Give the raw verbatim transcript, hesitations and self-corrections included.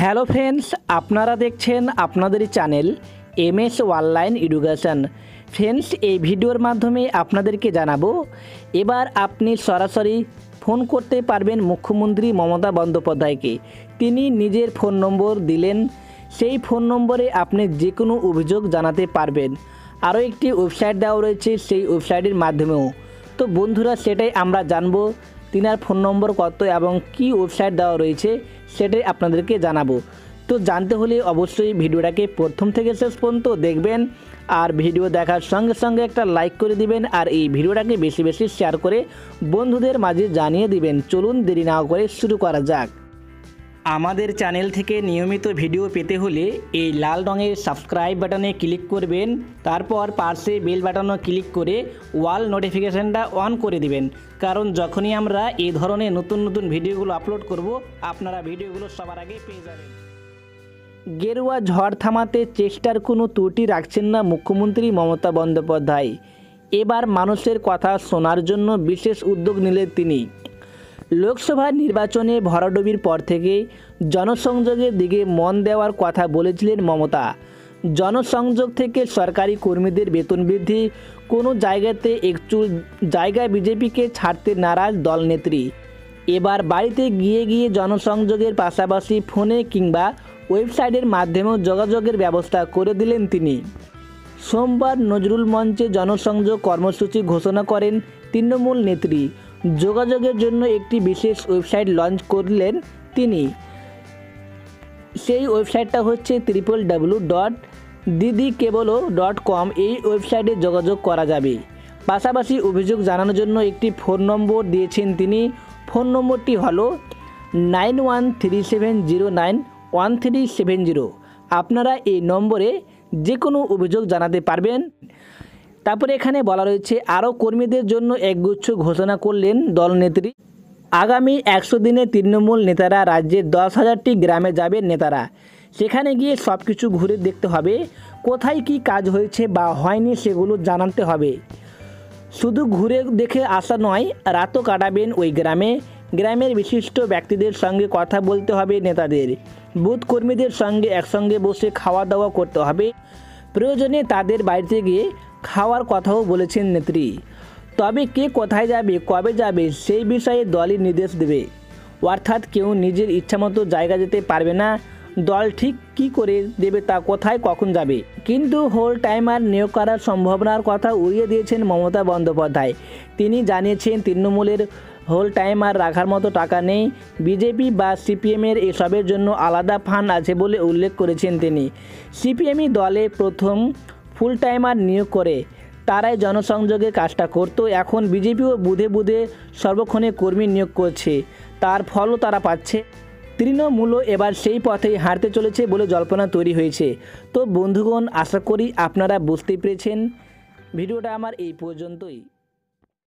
Hello friends, আপনারা দেখছেন আপনাদেরই channel M S online education. Friends, এই ভিডিওর মাধ্যমে আপনাদেরকে জানাবো এবার আপনি সরাসরি ফোন করতে পারবেন মুখ্যমন্ত্রী মমতা বন্দ্যোপাধ্যায়কে। তিনি নিজের ফোন নম্বর দিলেন, সেই ফোন নম্বরে আপনি যে কোনো অভিযোগ জানাতে পারবেন। আরও একটি ওয়েবসাইট দেওয়া রয়েছে, সেই ওয়েবসাইটের মাধ্যমেও। তো বন্ধুরা, সেটাই আমরা জানবো তিনার ফোন নম্বর কত এবং কি ওয়েবসাইট দেওয়া রয়েছে সেটাই আপনাদেরকে জানাবো। তো জানতে হলে অবশ্যই ভিডিওটাকে প্রথম থেকে শেষ পর্যন্ত দেখবেন, আর ভিডিও দেখার সঙ্গে সঙ্গে একটা লাইক করে দিবেন, আর এই ভিডিওটাকে বেশি বেশি শেয়ার করে বন্ধুদের মাঝে জানিয়ে দিবেন। চলুন দেরি না করে শুরু করা যাক। আমাদের চ্যানেল থেকে নিয়মিত ভিডিও পেতে হলে এই লাল রঙের সাবস্ক্রাইব বাটনে ক্লিক করবেন, তারপর পাশে বেল বাটনও ক্লিক করে অল নোটিফিকেশানটা অন করে দিবেন, কারণ যখনই আমরা এই ধরনের নতুন নতুন ভিডিওগুলো আপলোড করব আপনারা ভিডিওগুলো সবার আগে পেয়ে যাবেন। গেরুয়া ঝড় থামাতে চেষ্টার কোনো ত্রুটি রাখছেন না মুখ্যমন্ত্রী মমতা বন্দ্যোপাধ্যায়। এবার মানুষের কথা শোনার জন্য বিশেষ উদ্যোগ নিলেন তিনি। লোকসভা নির্বাচনে ভরাডুবির পর থেকে জনসংযোগের দিকে মন দেওয়ার কথা বলেছিলেন মমতা। জনসংযোগ থেকে সরকারি কর্মীদের বেতন বৃদ্ধি, কোনো জায়গাতে একটু জায়গায় বিজেপিকে ছাড়তে নারাজ দলনেত্রী। এবার বাড়িতে গিয়ে গিয়ে জনসংযোগের পাশাপাশি ফোনে কিংবা ওয়েবসাইটের মাধ্যমেও যোগাযোগের ব্যবস্থা করে দিলেন তিনি। সোমবার নজরুল মঞ্চে জনসংযোগ কর্মসূচি ঘোষণা করেন তৃণমূল নেত্রী। যোগাযোগের জন্য একটি বিশেষ ওয়েবসাইট লঞ্চ করলেন তিনি। সেই ওয়েবসাইটটা হচ্ছে ট্রিপল ডাব্লু ডট দিদি কেবলো ডট কম। এই ওয়েবসাইটে যোগাযোগ করা যাবে। পাশাপাশি অভিযোগ জানানোর জন্য একটি ফোন নম্বর দিয়েছেন তিনি। ফোন নম্বরটি হলো nine one three seven zero nine one three seven zero. আপনারা এই নম্বরে যে কোনো অভিযোগ জানাতে পারবেন। তারপরে এখানে বলা রয়েছে আরও কর্মীদের জন্য একগুচ্ছ ঘোষণা করলেন দলনেত্রী। আগামী একশো দিনে তৃণমূল নেতারা রাজ্যের দশ হাজারটি গ্রামে যাবেন নেতারা। সেখানে গিয়ে সব কিছু ঘুরে দেখতে হবে, কোথায় কি কাজ হয়েছে বা হয়নি সেগুলো জানাতে হবে। শুধু ঘুরে দেখে আসা নয়, রাতও কাটাবেন ওই গ্রামে। গ্রামের বিশিষ্ট ব্যক্তিদের সঙ্গে কথা বলতে হবে নেতাদের। বুথ কর্মীদের সঙ্গে একসঙ্গে বসে খাওয়া দাওয়া করতে হবে। প্রয়োজনে তাদের বাড়িতে গিয়ে খাওয়ার কথাও বলেছেন নেত্রী। তবে কে কোথায় যাবে, কবে যাবে সেই বিষয়ে দলই নির্দেশ দেবে। অর্থাৎ কেউ নিজের ইচ্ছামতো জায়গা যেতে পারবে না। দল ঠিক কী করে দেবে তা কোথায় কখন যাবে। কিন্তু হোল টাইমার নিয়োগ করার সম্ভাবনার কথা উড়িয়ে দিয়েছেন মমতা বন্দ্যোপাধ্যায়। তিনি জানিয়েছেন তৃণমূলের হোল টাইমার রাখার মতো টাকা নেই। বিজেপি বা সিপিএমের এসবের জন্য আলাদা ফান্ড আছে বলে উল্লেখ করেছেন তিনি। সিপিএমই দলে প্রথম ফুল টাইমার নিয়োগ করে, তারাই জনসংযোগের কাজটা করত। এখন বিজেপিও বুধে বুধে সর্বক্ষণে কর্মী নিয়োগ করছে, তার ফলও তারা পাচ্ছে। তৃণমূলও এবার সেই পথেই হাঁটতে চলেছে বলে জল্পনা তৈরি হয়েছে। তো বন্ধুগণ, আশা করি আপনারা বুঝতে পেরেছেন। ভিডিওটা আমার এই পর্যন্তই।